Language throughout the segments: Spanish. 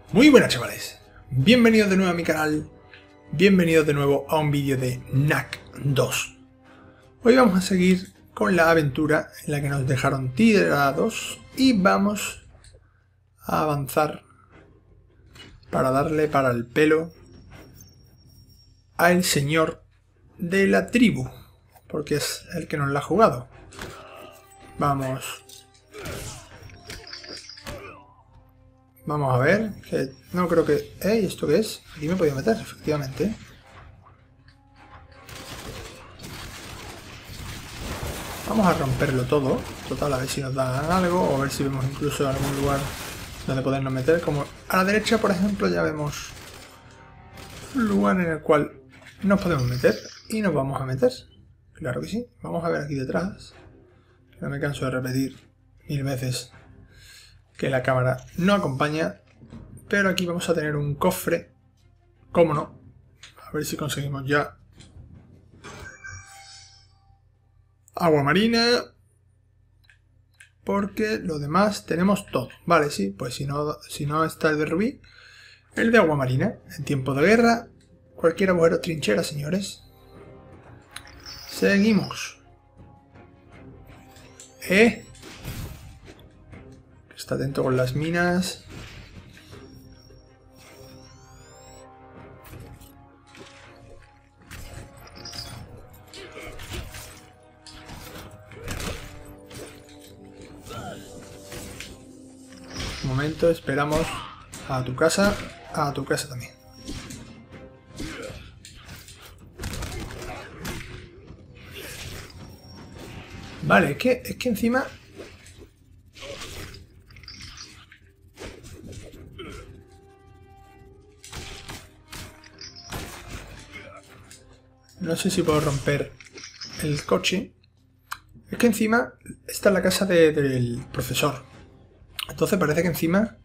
Muy buenas, chavales, bienvenidos de nuevo a mi canal, bienvenidos de nuevo a un vídeo de Knack 2. Hoy vamos a seguir con la aventura en la que nos dejaron tirados y vamos a avanzar para darle para el pelo al señor de la tribu, porque es el que nos la ha jugado. Vamos a ver, que no creo que... ¿Eh? ¿Esto qué es? Aquí me podía meter, efectivamente. Vamos a romperlo todo. Total, a ver si nos dan algo, o a ver si vemos incluso algún lugar donde podernos meter. Como a la derecha, por ejemplo, ya vemos un lugar en el cual nos podemos meter y nos vamos a meter. Claro que sí. Vamos a ver aquí detrás. No me canso de repetir 1000 veces que la cámara no acompaña, pero aquí vamos a tener un cofre, cómo no, a ver si conseguimos ya agua marina, porque lo demás tenemos todo, vale, sí, pues si no está el de rubí, el de agua marina, en tiempo de guerra, cualquier agujero trinchera, señores. Seguimos. Está atento con las minas. Un momento, esperamos a tu casa también. Vale, es que encima... No sé si puedo romper el coche. Es que encima esta es la casa del profesor. Entonces parece que encima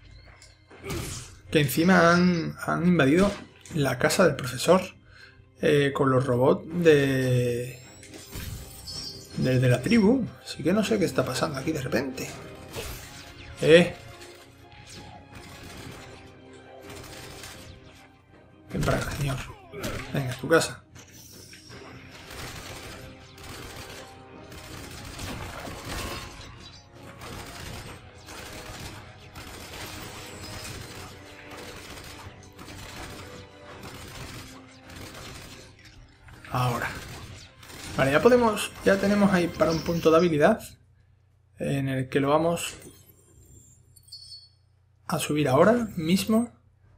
han invadido la casa del profesor con los robots de la tribu. Así que no sé qué está pasando aquí de repente. Ven para acá, señor. Venga, a tu casa. Ahora. Vale, ya tenemos ahí para un punto de habilidad en el que lo vamos a subir ahora mismo.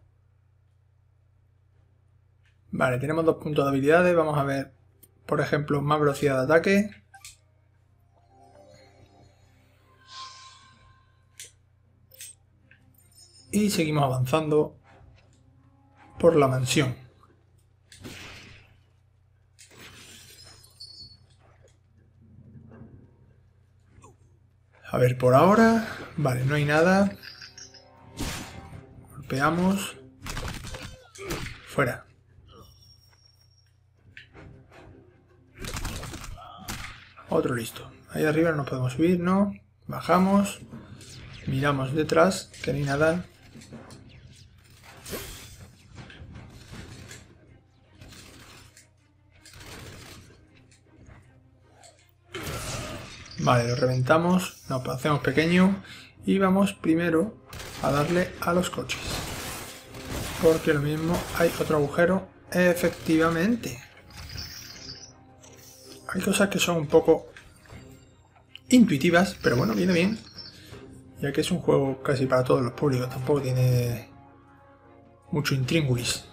Vale, tenemos 2 puntos de habilidades. Vamos a ver, por ejemplo, más velocidad de ataque. Y seguimos avanzando por la mansión. A ver, por ahora... Vale, no hay nada. Golpeamos. Fuera. Otro listo. Ahí arriba no nos podemos subir, ¿no? Bajamos. Miramos detrás, que no hay nada. Vale, lo reventamos, nos hacemos pequeño y vamos primero a darle a los coches. Porque lo mismo hay otro agujero. Efectivamente. Hay cosas que son un poco intuitivas, pero bueno, viene bien. Ya que es un juego casi para todos los públicos, tampoco tiene mucho intríngulis.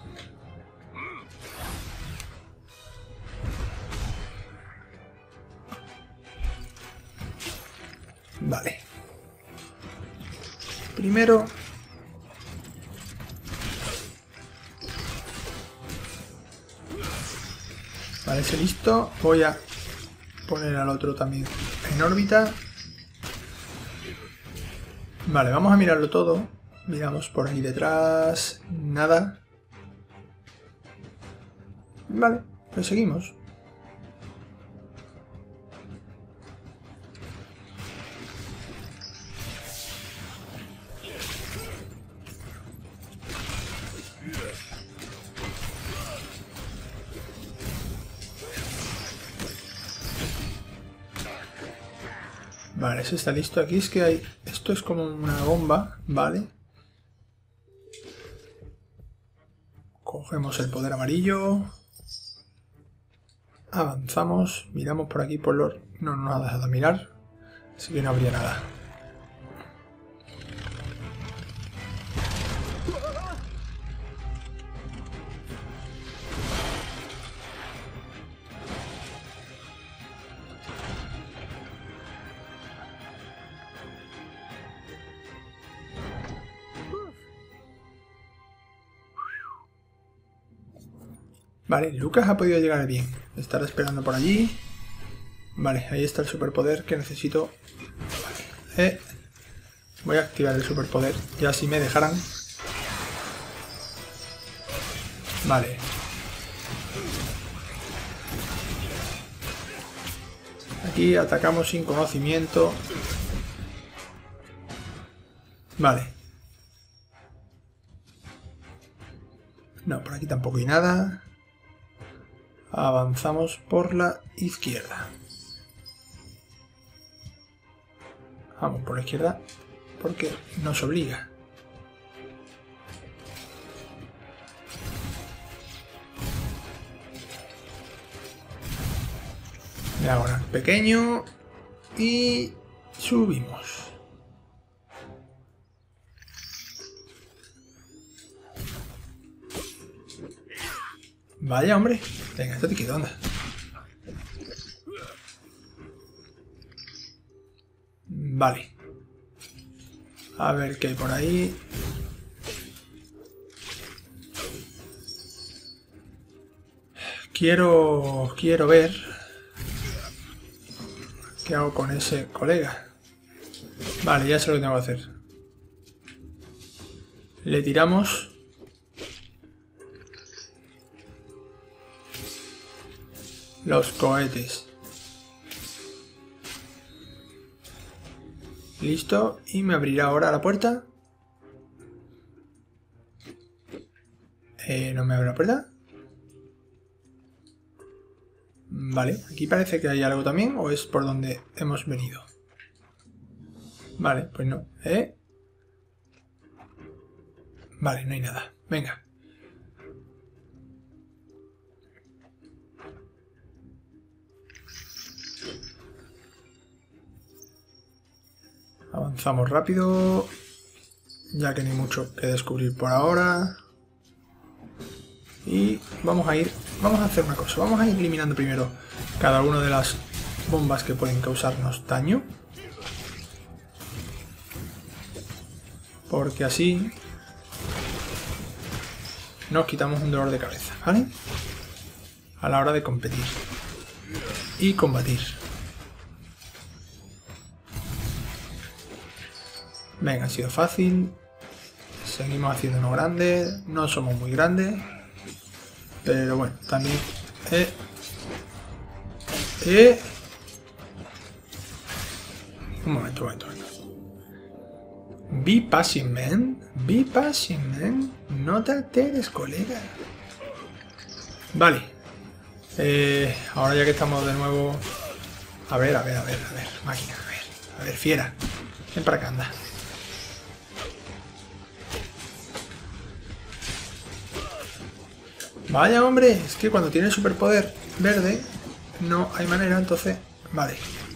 Vale. Primero... Vale, ese listo. Voy a poner al otro también en órbita. Vale, vamos a mirarlo todo. Miramos por aquí detrás. Nada. Vale, pues seguimos. Vale, ese está listo. Aquí es que hay... Esto es como una bomba, ¿vale? Cogemos el poder amarillo. Avanzamos. Miramos por aquí por los... No nos ha dejado mirar. Así que no habría nada. Vale, Lucas ha podido llegar bien. Estará esperando por allí. Vale, ahí está el superpoder que necesito. Vale. Voy a activar el superpoder. Ya si me dejarán. Vale. Aquí atacamos sin conocimiento. Vale. No, por aquí tampoco hay nada. Avanzamos por la izquierda. Vamos por la izquierda porque nos obliga. Ahora pequeño y subimos. Vaya, hombre. Venga, estate quieto, anda. Vale. A ver qué hay por ahí. Quiero ver qué hago con ese colega. Vale, ya sé lo que tengo que hacer. Le tiramos... los cohetes. Listo. Y me abrirá ahora la puerta. ¿No me abre la puerta? Vale. Aquí parece que hay algo también. ¿O es por donde hemos venido? Vale, pues no. Vale, no hay nada. Venga. Avanzamos rápido, ya que no hay mucho que descubrir por ahora. Y vamos a hacer una cosa. Vamos a ir eliminando primero cada una de las bombas que pueden causarnos daño. Porque así nos quitamos un dolor de cabeza, ¿vale? A la hora de competir y combatir. Venga, ha sido fácil. Seguimos haciendo uno grande. No somos muy grandes. Pero bueno, también... Un momento. Be patient, man. Be patient, man. No te alteres, colega. Vale. Ahora ya que estamos de nuevo... A ver, máquina, a ver, fiera. Ven para acá, anda. Vaya, hombre, es que cuando tiene superpoder verde no hay manera, entonces... Vale.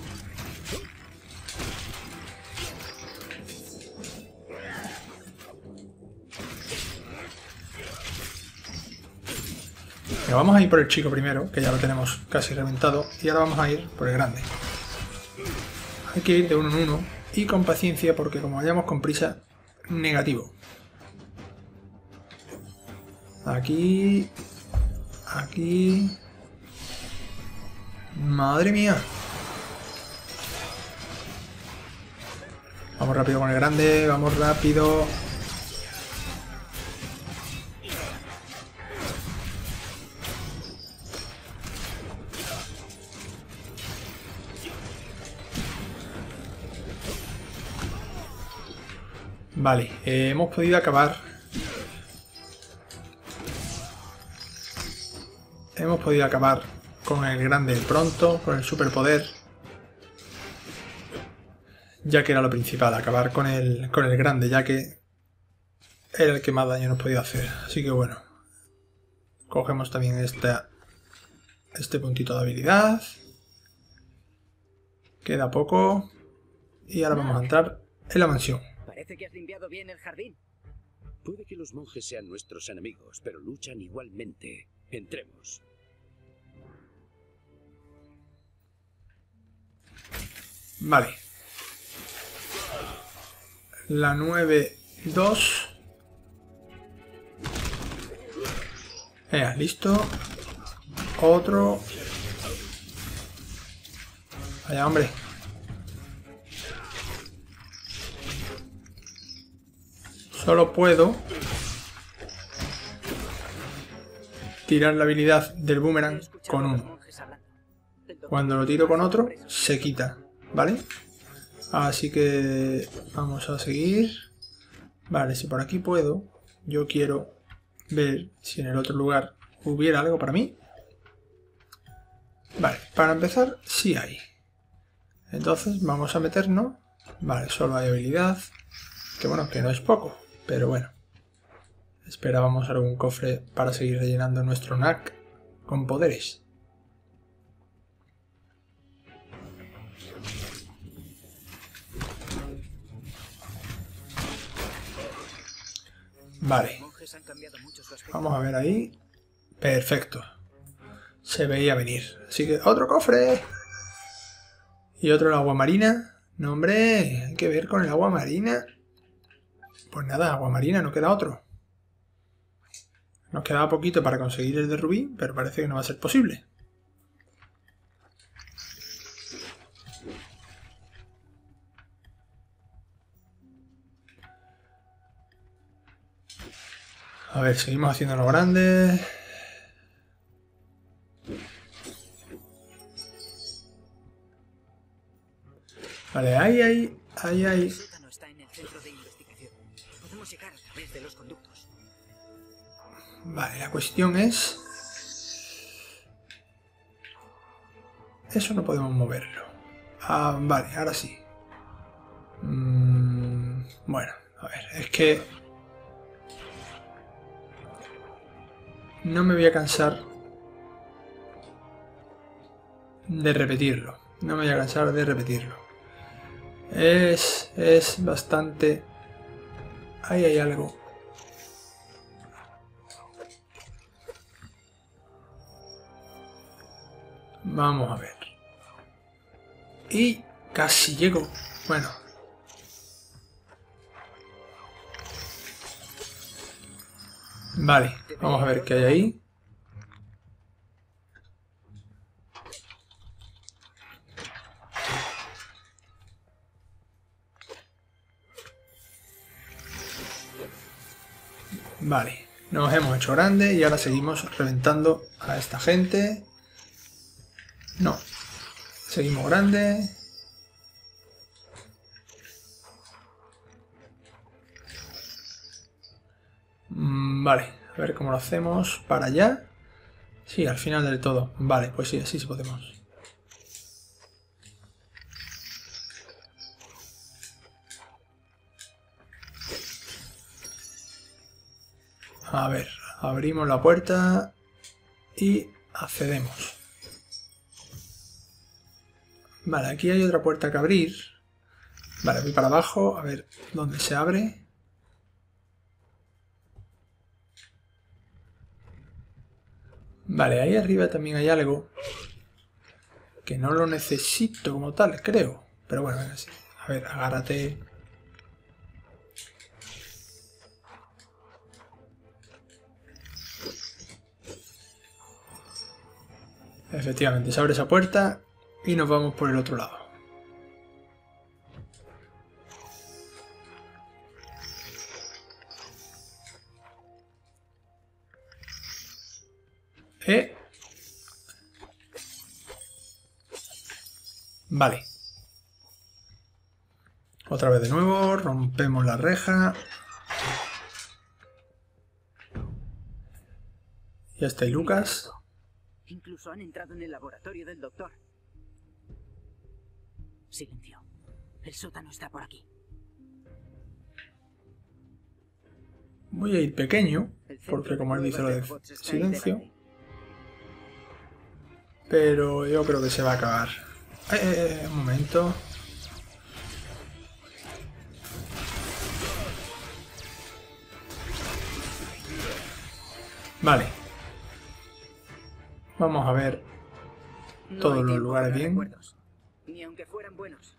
Pero vamos a ir por el chico primero, que ya lo tenemos casi reventado, y ahora vamos a ir por el grande. Hay que ir de uno en uno y con paciencia porque como vayamos con prisa, negativo. Aquí... Aquí... Madre mía. Vamos rápido con el grande, vamos rápido. Vale, hemos podido acabar. Hemos podido acabar con el grande pronto, con el superpoder. ya que era lo principal, acabar con el grande, ya que era el que más daño nos podía hacer. Así que bueno, cogemos también este puntito de habilidad. Queda poco y ahora vamos a entrar en la mansión. Parece que has limpiado bien el jardín. Puede que los monjes sean nuestros enemigos, pero luchan igualmente. Entremos. Vale. La 9-2. Listo. Otro. Vaya, hombre. Solo puedo tirar la habilidad del boomerang con uno. Cuando lo tiro con otro, se quita, ¿vale? Así que vamos a seguir. Vale, si por aquí puedo, yo quiero ver si en el otro lugar hubiera algo para mí. Vale, para empezar, sí hay. Entonces vamos a meternos. Vale, solo hay habilidad. Que bueno, que no es poco, pero bueno. Esperábamos algún cofre para seguir rellenando nuestro NAC con poderes. Vale. Vamos a ver ahí. Perfecto. Se veía venir. Así que otro cofre. Y otro el agua marina. No, hombre, hay que ver con el agua marina. Pues nada, agua marina, no queda otro. Nos quedaba poquito para conseguir el de rubí, pero parece que no va a ser posible. A ver, seguimos haciéndolo grande. Vale, ahí. El sótano está en el centro de investigación. Podemos llegar a través de los conductos. Vale, la cuestión es... Eso no podemos moverlo. Ah, vale, ahora sí. Bueno, a ver, es que... No me voy a cansar de repetirlo. No me voy a cansar de repetirlo. Es bastante... Ahí hay algo. Vamos a ver. Y casi llego. Bueno. Vale, vamos a ver qué hay ahí. Vale, nos hemos hecho grande y ahora seguimos reventando a esta gente. No, seguimos grande. Vale, a ver cómo lo hacemos. Para allá. Sí, al final del todo. Vale, pues sí, así sí podemos. A ver, abrimos la puerta y accedemos. Vale, aquí hay otra puerta que abrir. Vale, voy para abajo, a ver dónde se abre. Vale, ahí arriba también hay algo que no lo necesito como tal, creo. Pero bueno, venga, sí. A ver, agárrate. Efectivamente, se abre esa puerta y nos vamos por el otro lado. Vale. Otra vez de nuevo, rompemos la reja. Ya está ahí Lucas. Incluso han entrado en el laboratorio del doctor. Silencio. El sótano está por aquí. Voy a ir pequeño, El centro porque de como él dice lo de pruebas robots está ahí silencio. delante. Pero yo creo que se va a acabar. Un momento. Vale. Vamos a ver No todos hay los tiempo lugares para bien. recuerdos, ni aunque fueran buenos.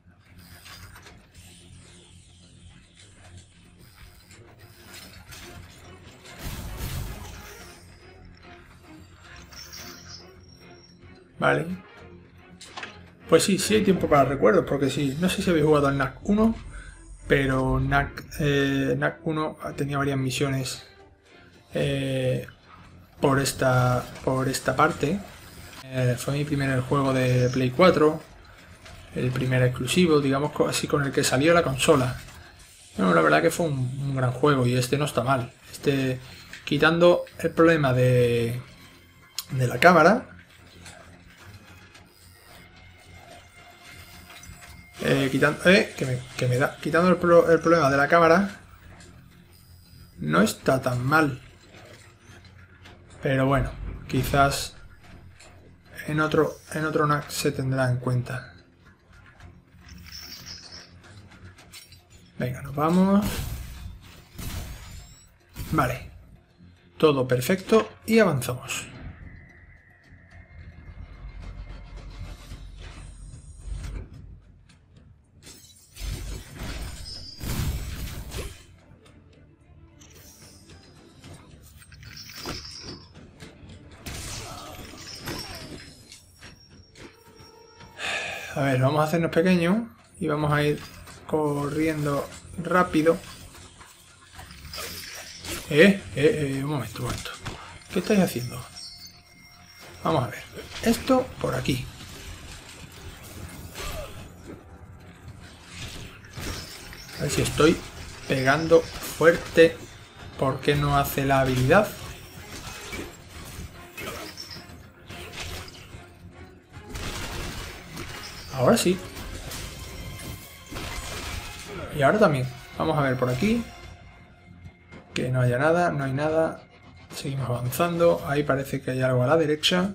Vale. Pues sí, sí hay tiempo para recuerdos, porque sí, no sé si habéis jugado al NAC 1, pero NAC 1 tenía varias misiones por esta parte. Fue mi primer juego de Play 4, el primer exclusivo, digamos así, con el que salió la consola. Bueno, la verdad que fue un gran juego y este no está mal. Este, quitando el problema de la cámara, quitando el problema de la cámara, no está tan mal. Pero bueno, quizás en otro NAC se tendrá en cuenta. Venga, nos vamos. Vale. Todo perfecto y avanzamos. A ver, vamos a hacernos pequeños y vamos a ir corriendo rápido. Un momento. ¿Qué estáis haciendo? Vamos a ver. Esto por aquí. A ver si estoy pegando fuerte. ¿Por qué no hace la habilidad? Ahora sí. Y ahora también. Vamos a ver por aquí. Que no haya nada, no hay nada. Seguimos avanzando. Ahí parece que hay algo a la derecha.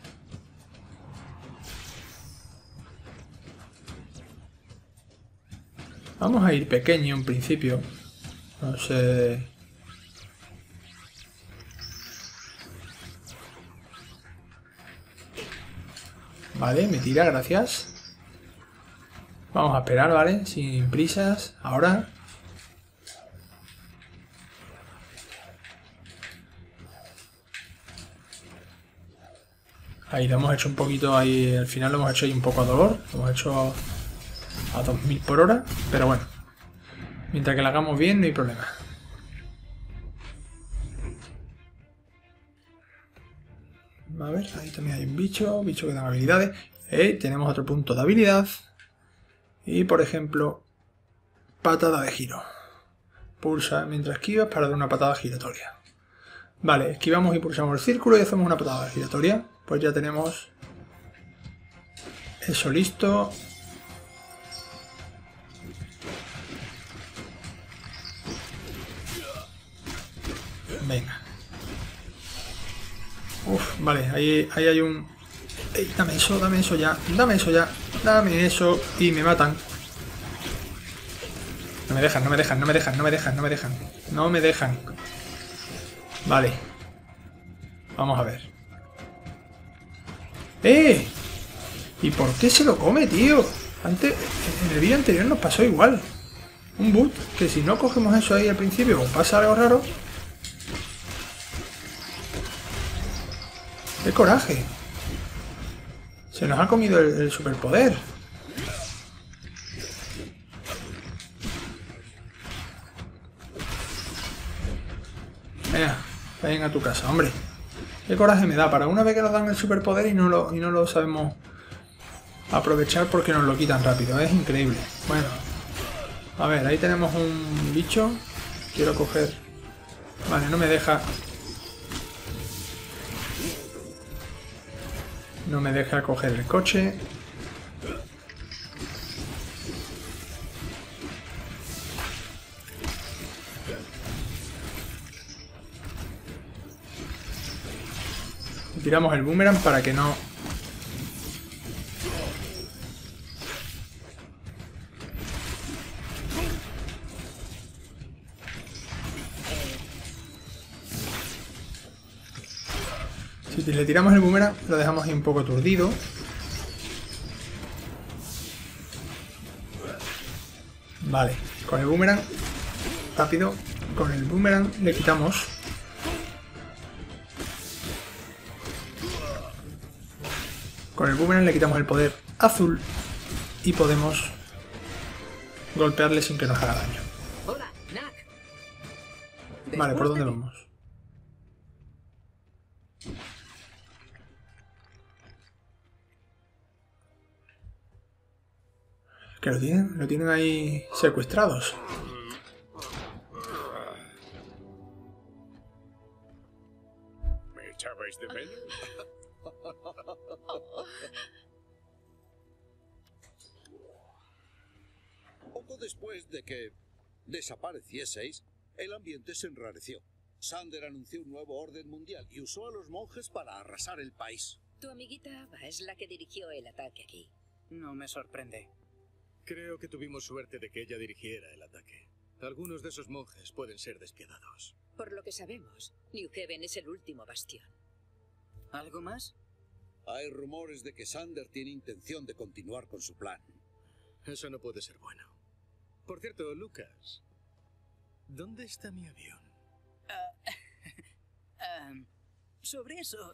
Vamos a ir pequeño en principio. No sé. Vale, me tira, gracias. Vamos a esperar, ¿vale? Sin prisas. Ahora. Ahí lo hemos hecho un poquito, ahí al final lo hemos hecho ahí un poco a dolor. Lo hemos hecho a 2000 por hora. Pero bueno. Mientras que lo hagamos bien, no hay problema. A ver, ahí también hay un bicho que da habilidades. Tenemos otro punto de habilidad. Y por ejemplo, patada de giro. Pulsa mientras esquivas para dar una patada giratoria. Vale, esquivamos y pulsamos el círculo y hacemos una patada giratoria. Pues ya tenemos eso listo. Venga. Uf, vale, ahí hay un... dame eso ya, dame eso y me matan. No me dejan. Vale. Vamos a ver. ¿Y por qué se lo come, tío? Antes, en el vídeo anterior nos pasó igual. Un boot, que si no cogemos eso ahí al principio o pasa algo raro... ¡Qué coraje! Se nos ha comido el superpoder. Venga a tu casa, hombre. Qué coraje me da para una vez que nos dan el superpoder y no lo sabemos aprovechar porque nos lo quitan rápido. Es increíble. Bueno. A ver, ahí tenemos un bicho. Quiero coger... Vale, no me deja... No me deja coger el coche. tiramos el boomerang para que no... Si le tiramos el boomerang, lo dejamos ahí un poco aturdido. Vale, con el boomerang, rápido, con el boomerang le quitamos. Con el boomerang le quitamos el poder azul y podemos golpearle sin que nos haga daño. Hola, Knack. Vale, ¿por Después dónde de ti. vamos? Que lo tienen ahí secuestrados. ¿Me echabais de menos? Poco después de que desaparecieseis, el ambiente se enrareció. Sander anunció un nuevo orden mundial y usó a los monjes para arrasar el país. Tu amiguita Ava es la que dirigió el ataque aquí. No me sorprende. Creo que tuvimos suerte de que ella dirigiera el ataque. Algunos de esos monjes pueden ser despiadados. Por lo que sabemos, New Haven es el último bastión. ¿Algo más? Hay rumores de que Sander tiene intención de continuar con su plan. Eso no puede ser bueno. Por cierto, Lucas, ¿dónde está mi avión? Sobre eso...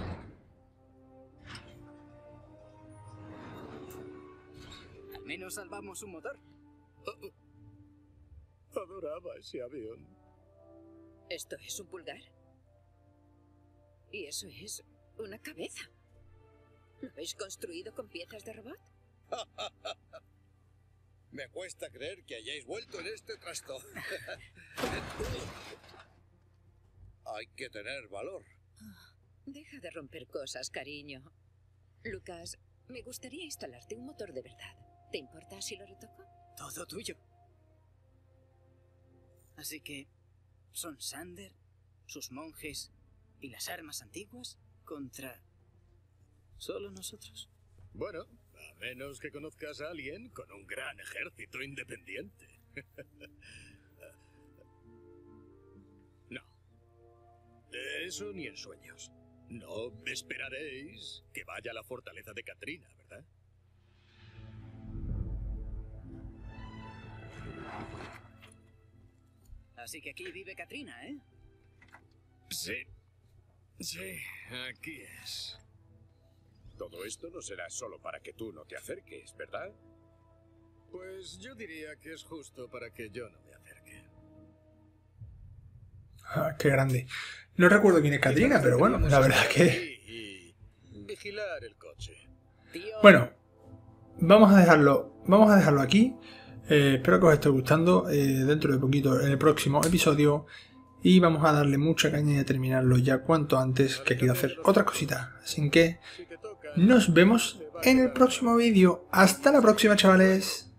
Al menos salvamos un motor. Adoraba ese avión. ¿Esto es un pulgar? Y eso es una cabeza. ¿Lo habéis construido con piezas de robot? Me cuesta creer que hayáis vuelto en este trasto. Hay que tener valor. Deja de romper cosas, cariño. Lucas, me gustaría instalarte un motor de verdad. ¿Te importa si lo retoco? Todo tuyo. Así que... son Sander, sus monjes y las armas antiguas contra... solo nosotros. Bueno, a menos que conozcas a alguien con un gran ejército independiente. No. De eso ni en sueños. No esperaréis que vaya a la fortaleza de Katrina, ¿verdad? Así que aquí vive Katrina, ¿eh? Sí. Sí, aquí es. Todo esto no será solo para que tú no te acerques, ¿verdad? Pues yo diría que es justo para que yo no me acerque. Ah, qué grande. No recuerdo quién es Katrina, pero bueno, la verdad que... Y vigilar el coche. Tío... Bueno, vamos a dejarlo aquí. Espero que os esté gustando. Dentro de poquito, en el próximo episodio. Y vamos a darle mucha caña y a terminarlo ya cuanto antes, que quiero hacer otra cosita. Así que nos vemos en el próximo vídeo. Hasta la próxima, chavales.